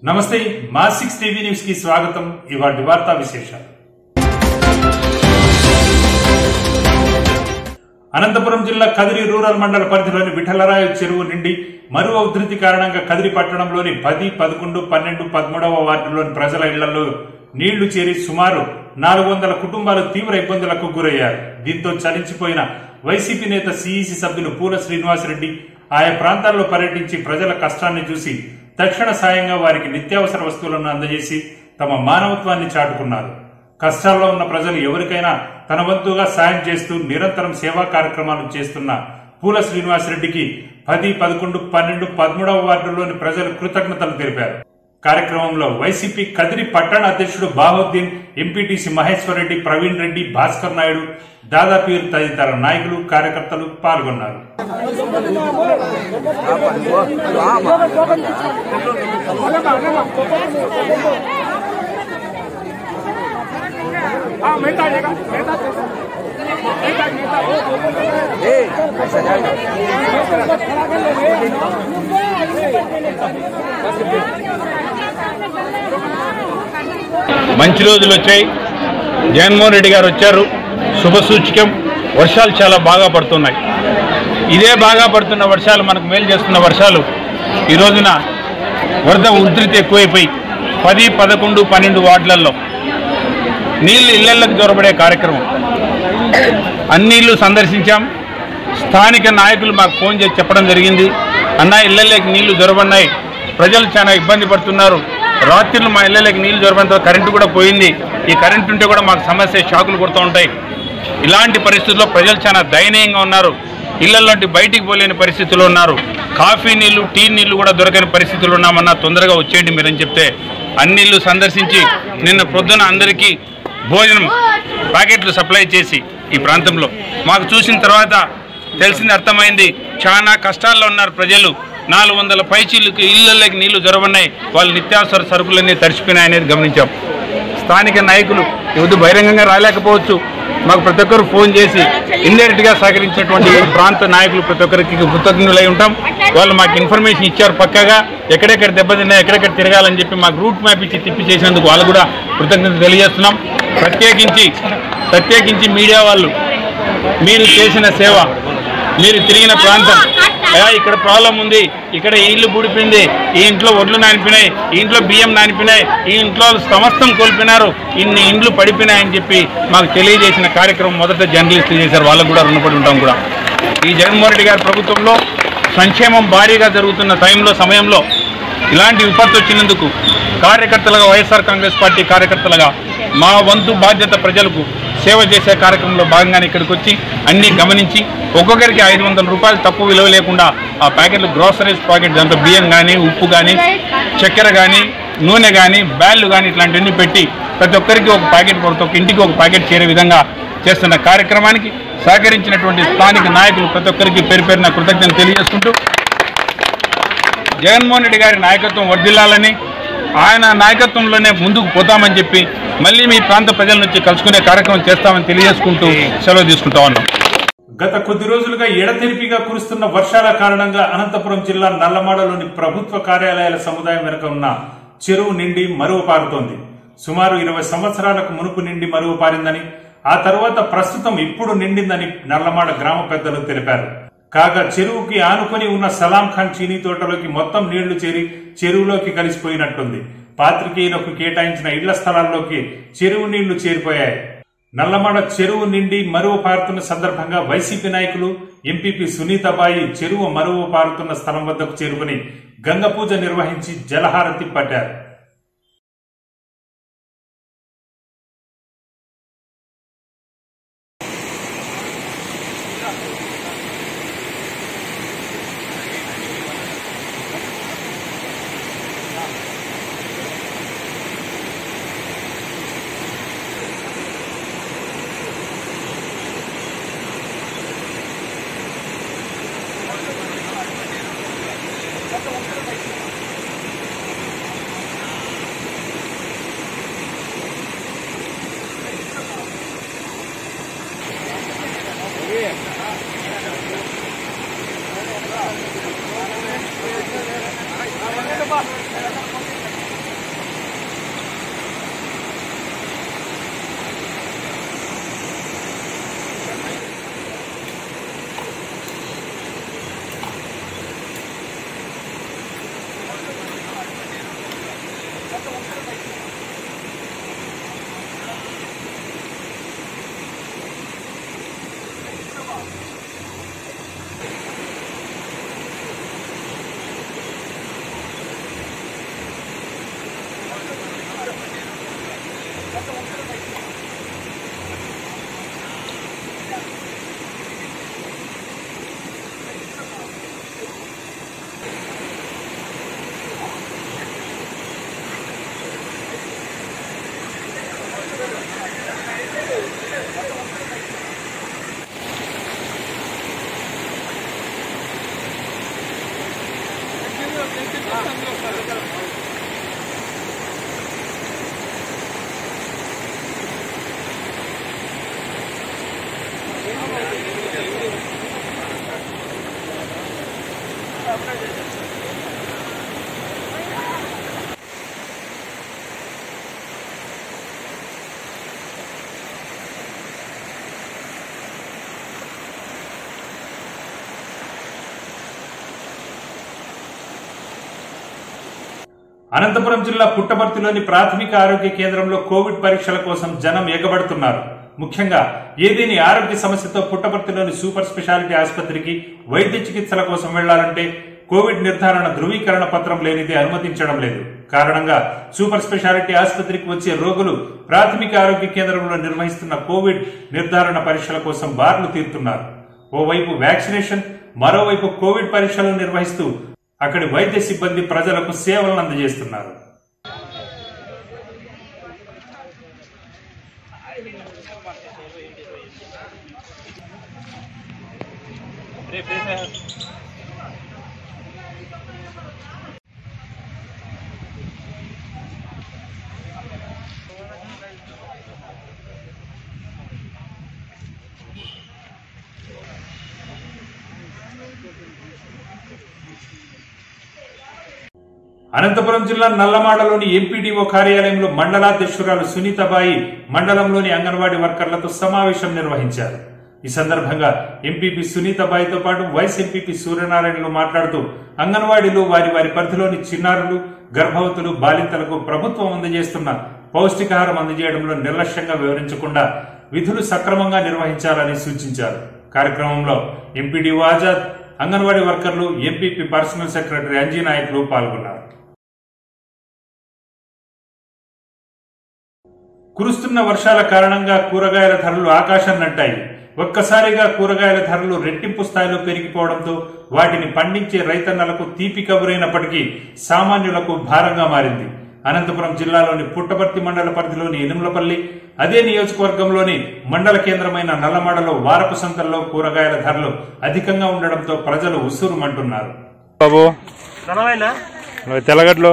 నమస్తే mass 6 TV news కి స్వాగతం। ఇవాల్టి వార్తా విశేషాలు। అనంతపురం జిల్లా కదిరి రూరల్ మండల పరిధిలోని విఠలరాయ చెరువు నిండి మరువ ఉధృతి కారణంగా కదిరి పట్టణంలోని 10, 11, 12, 13వ వార్డులోని ప్రజల ఇళ్లలో నీళ్లు చేరి సుమారు 400 కుటుంబాలు తీవ్ర ఇబ్బందులకు గురయ్యారు। దీంతో చలించిపోయిన వైసీపీ నేత సిఇసి సభ్యులు పూల శ్రీనివాసరెడ్డి ఆయా ప్రాంతాల్లో పర్యటించి ప్రజల కష్టాన్ని చూసి తక్షణ సాయంగా వారికి నిత్యావసర వస్తువులను అందజేసి తమ మానవత్వాన్ని చాటుకున్నారు। కష్టాల్లో ఉన్న ప్రజలు ఎవరికైనా తన వంతుగా సాయం చేస్తూ నిరంతరం సేవా కార్యక్రమాలు చేస్తున్న పూల శ్రీనివాసరెడ్డికి 10, 11, 12, 13వ వార్డులోని ప్రజలు కృతజ్ఞతలు తెలిపారు। కార్యక్రమంలో వైసీపీ కదిరి పట్టణ అధ్యక్షుడు బాహుద్దీన్, ఎంపీటీసీ మహేశ్వర్ రెడ్డి, ప్రవీణ్ రెడ్డి, భాస్కర్ నాయుడు, దాదాపీర్ తదితర నాయకులు కార్యకర్తలు పాల్గొన్నారు। మంచి రోజులు వచ్చాయి। జగన్మోహన్ రెడ్డి గారు వచ్చారు, శుభ సూచకం। వర్షాలు చాలా బాగా పడుతున్నాయి। ఇదే బాగా పడుతున్న వర్షాలు, మనకు మేలు చేస్తున్న వర్షాలు ఈ రోజున వరద ఉధృతి ఎక్కువైపోయి 10, 11, 12 వార్డులలో నీళ్లు ఇళ్లకు జొరబడే కార్యక్రమం అన్ని ఇళ్ళు సందర్శించాం। స్థానిక నాయకులు మాకు ఫోన్ చేసి చెప్పడం జరిగింది, అన్న ఇళ్లలోకి నీళ్లు జొరబడినాయి, ప్రజలు చాలా ఇబ్బంది పడుతున్నారు, రాత్రులు మా ఇళ్లలోకి నీళ్లు జొరబడంతో కరెంటు కూడా పోయింది, ఈ కరెంటు ఉంటే కూడా మాకు సమస్య, షాకులు కొడుతూ ఉంటాయి, ఇలాంటి పరిస్థితుల్లో ప్రజలు చాలా దయనీయంగా ఉన్నారు, ఇళ్లలోంటి బయటికి పోలేని పరిస్థితుల్లో ఉన్నారు, కాఫీ నీళ్లు, టీ నీళ్లు కూడా దొరకని పరిస్థితులు ఉన్నామన్నా తొందరగా వచ్చేయండి మీరని చెప్తే అన్ని ఇళ్ళు సందర్శించి నిన్న పొద్దున అందరికీ భోజనం ప్యాకెట్లు సప్లై చేసి ఈ ప్రాంతంలో మాకు చూసిన తర్వాత తెలిసింది, అర్థమైంది, చాలా కష్టాల్లో ఉన్నారు ప్రజలు। 400 పైచీలకు ఇళ్లలోకి నీళ్లు జొరబడినాయి, వాళ్ళు నిత్యావసర సరుకులన్నీ తడిచిపోయినాయి అనేది గమనించాం। స్థానిక నాయకులు ఎవరు బహిరంగంగా రాలేకపోవచ్చు, మాకు ప్రతి ఒక్కరు ఫోన్ చేసి ఇండైరెక్ట్గా సహకరించినటువంటి ప్రాంత నాయకులు ప్రతి ఒక్కరికి కృతజ్ఞులై ఉంటాం। వాళ్ళు మాకు ఇన్ఫర్మేషన్ ఇచ్చారు పక్కగా, ఎక్కడెక్కడ దెబ్బతిన్నా ఎక్కడెక్కడ తిరగాలని చెప్పి మాకు రూట్ మ్యాప్ ఇచ్చి తిప్పి చేసినందుకు వాళ్ళు కూడా కృతజ్ఞత తెలియజేస్తున్నాం। ప్రత్యేకించి మీడియా వాళ్ళు, మీరు చేసిన సేవ, మీరు తిరిగిన ప్రాంతం, ఇక్కడ ప్రాబ్లం ఉంది, ఇక్కడ ఈ ఇల్లు బూడిపోయింది, ఈ ఇంట్లో ఒడ్లు నానిపోయినాయి, ఈ ఇంట్లో బియ్యం నానిపోయినాయి, ఈ ఇంట్లో సమస్తం కోల్పోయినారు, ఇన్ని ఇండ్లు పడిపోయినాయని చెప్పి మాకు తెలియజేసిన కార్యక్రమం మొదట జర్నలిస్టులు చేశారు, వాళ్ళకు కూడా రుణపడి ఉంటాం కూడా। ఈ జగన్మోహన్ రెడ్డి గారి ప్రభుత్వంలో సంక్షేమం భారీగా జరుగుతున్న సమయంలో ఇలాంటి విపత్తు వచ్చినందుకు కార్యకర్తలుగా, వైఎస్ఆర్ కాంగ్రెస్ పార్టీ కార్యకర్తలుగా మా వంతు బాధ్యత ప్రజలకు సేవ చేసే కార్యక్రమంలో భాగంగానే ఇక్కడికి వచ్చి అన్నీ గమనించి ఒక్కొక్కరికి 500 రూపాయలు తక్కువ విలువ లేకుండా ఆ ప్యాకెట్లు, గ్రోసరీస్ ప్యాకెట్, దాంట్లో బియ్యం కానీ, ఉప్పు కానీ, చక్కెర కానీ, నూనె కానీ, బ్యాళ్ళు కానీ ఇట్లాంటివన్నీ పెట్టి ప్రతి ఒక్కరికి ఒక ప్యాకెట్, ప్రతి ఒక్క ఇంటికి ఒక ప్యాకెట్ చేరే విధంగా చేస్తున్న కార్యక్రమానికి సహకరించినటువంటి స్థానిక నాయకులు ప్రతి ఒక్కరికి పేరు పేరున కృతజ్ఞతలు తెలియజేసుకుంటూ జగన్మోహన్ రెడ్డి గారి నాయకత్వం వర్ధిల్లాలని, ఆయన నాయకత్వంలోనే ముందుకు పోతామని చెప్పి మళ్ళీ మీ ప్రాంత ప్రజల నుంచి కలుసుకునే కార్యక్రమం చేస్తామని తెలియజేసుకుంటూ సెలవు తీసుకుంటా ఉన్నాం। గత కొద్ది రోజులుగా ఎడతెరిపిగా కురుస్తున్న వర్షాల కారణంగా అనంతపురం జిల్లా నల్లమాడలోని ప్రభుత్వ కార్యాలయాల సముదాయం వెనుక ఉన్న చెరువు నిండి మరువ పారుతోంది। సుమారు 20 సంవత్సరాలకు మునుపు నిండి మరువ పారిందని, ఆ తర్వాత ప్రస్తుతం ఇప్పుడు నిండిందని నల్లమాడ గ్రామ పెద్దలు తెలిపారు। కాగా చెరువుకి ఆనుకొని ఉన్న సలాం ఖాన్ చీనీ తోటలోకి మొత్తం నీళ్లు చేరి చెరువులోకి కలిసిపోయినట్టుంది। పాత్రికేయులకు కేటాయించిన ఇళ్ల స్థలాల్లోకి చెరువు నీళ్లు చేరిపోయాయి। నల్లమాడ చెరువు నిండి మరువ పారుతున్న సందర్భంగా వైసీపీ నాయకులు, ఎంపీపీ సునీతాబాయి చెరువు మరువ పారుతున్న స్థలం వద్దకు చేరుకుని గంగ పూజ నిర్వహించి జలహారతి పట్టారు। అనంతపురం జిల్లా పుట్టపర్తిలోని ప్రాథమిక ఆరోగ్య కేంద్రంలో కోవిడ్ పరీక్షల కోసం జనం ఎగబడుతున్నారు. ముఖ్యంగా ఏదేని ఆరోగ్య సమస్యతో పుట్టపర్తిలోని సూపర్ స్పెషాలిటీ ఆసుపత్రికి వైద్య చికిత్సల కోసం వెళ్లాలంటే కోవిడ్ నిర్ధారణ ధృవీకరణ పత్రం లేనిదే అనుమతించడం లేదు. కారణంగా సూపర్ స్పెషాలిటీ ఆసుపత్రికి వచ్చే రోగులు ప్రాథమిక ఆరోగ్య కేంద్రంలో నిర్వహిస్తున్న కోవిడ్ నిర్ధారణ పరీక్షల కోసం బార్లు తీరుతున్నారు. ఓవైపు వ్యాక్సినేషన్, మరోవైపు కోవిడ్ పరీక్షలు నిర్వహిస్తూ అక్కడి వైద్య సిబ్బంది ప్రజలకు సేవలను అందజేస్తున్నారు. అనంతపురం జిల్లా నల్లమాడలోని ఎంపీడీఓ కార్యాలయంలో మండలాధ్యక్షురాలు సునీతబాయి మండలంలోని అంగన్వాడీ వర్కర్లతో సమావేశం నిర్వహించారు. ఈ సందర్భంగా ఎంపీపీ సునీతబాయితో పాటు వైస్ ఎంపీపీ సూర్యనారాయణలు మాట్లాడుతూ అంగన్వాడీలు వారి పరిధిలోని చిన్నారులు, గర్భవతులు, బాలింతలకు ప్రభుత్వం అందజేస్తున్న పౌష్టికాహారం అందజేయడంలో నిర్లక్ష్యంగా వివరించకుండా విధులు సక్రమంగా నిర్వహించాలని సూచించారు. కార్యక్రమంలో ఎంపీడీఓ ఆజాద్, అంగన్వాడీ వర్కర్లు, ఎంపీపీ పర్సనల్ సెక్రటరీ అంజీ నాయకులు పాల్గొన్నారు. కురుస్తున్న వర్షాల కారణంగా కూరగాయల ధరలు ఆకాశాన్నంటాయి. ఒక్కసారిగా కూరగాయల ధరలు రెట్టింపు స్థాయిలో పెరిగిపోవడంతో వాటిని పండించే రైతన్నలకు తీపి కబురైనప్పటికీ సామాన్యులకు భారంగా మారింది. అనంతపురం జిల్లాలోని పుట్టపర్తి మండల పరిధిలోని ఎనుమలపల్లి, అదే నియోజకవర్గంలోని మండల కేంద్రమైన నల్లమాడలో వారపు సంతల్లో కూరగాయల ధరలు అధికంగా ఉండడంతో ప్రజలు ఉస్సురుమంటున్నారు. తెల్లగడ్డలు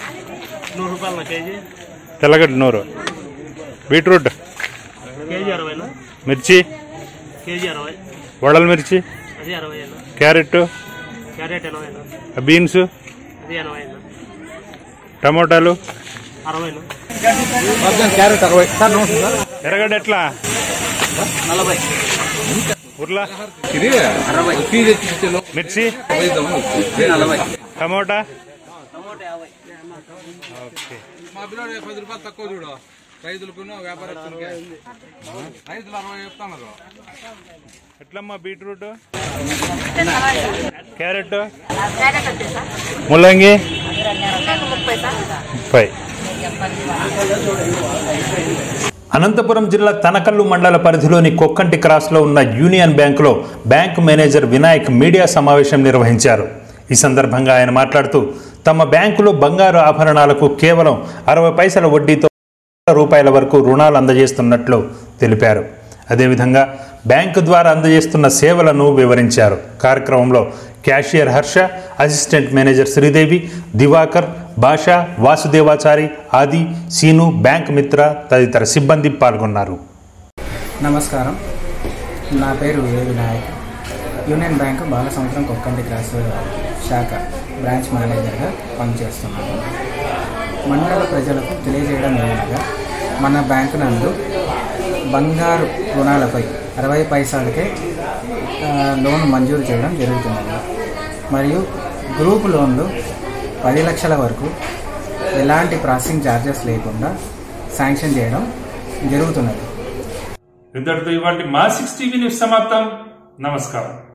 100, బీట్రూట్ కేజీ 60, మిర్చి కేజీ 60, వడల మిర్చి అది 60, క్యారెట్ 80, బీన్స్ అది 80, టమోటాలు 60, క్యారెట్ 60, ఎర్రగడ్డ ఎట్లా 40, ఉర్లా ఇది 60, మిర్చి 40, టమోటా మా పిల్లలు 10 రూపాయలు తక్కువ చూడు, రైతులకు వ్యాపారస్తులకి 560 చెప్తున్నారు. ఎట్లమ్మా బీట్రూట్, క్యారెట్, ముల్లంగి 30. అనంతపురం జిల్లా తనకల్లు మండల పరిధిలోని కొక్కంటి క్రాస్లో ఉన్న యూనియన్ బ్యాంకులో బ్యాంకు మేనేజర్ వినాయక్ మీడియా సమావేశం నిర్వహించారు. ఈ సందర్భంగా ఆయన మాట్లాడుతూ తమ బ్యాంకులో బంగారు ఆభరణాలకు కేవలం 60 పైసల వడ్డీతో రూపాయల వరకు రుణాలు అందజేస్తున్నట్లు తెలిపారు. అదేవిధంగా బ్యాంకు ద్వారా అందజేస్తున్న సేవలను వివరించారు. కార్యక్రమంలో cashier Harsha, assistant manager Sridevi, Diwakar, Basha, Vasudevachari, ఆది, సీను, బ్యాంక్ మిత్ర తదితర సిబ్బంది పాల్గొన్నారు. నమస్కారం, నా పేరు Vinayak. Union Bank Balasamudram Kokkanti cross శాఖ బ్రాంచ్ మేనేజర్గా పనిచేస్తున్నాను. మండల ప్రజలకు తెలియజేయడం ఏమనగా, మన బ్యాంకు నందు బంగారు రుణాలపై 60 పైసలకే లోన్ మంజూరు చేయడం జరుగుతున్నది. మరియు గ్రూప్ లోన్లు 10 లక్షల వరకు ఎలాంటి ప్రాసెసింగ్ ఛార్జెస్ లేకుండా శాంక్షన్ చేయడం జరుగుతున్నది. ఇంతటితో ఇవాళ మా 6 టీవీ న్యూస్ సమాప్తం. నమస్కారం.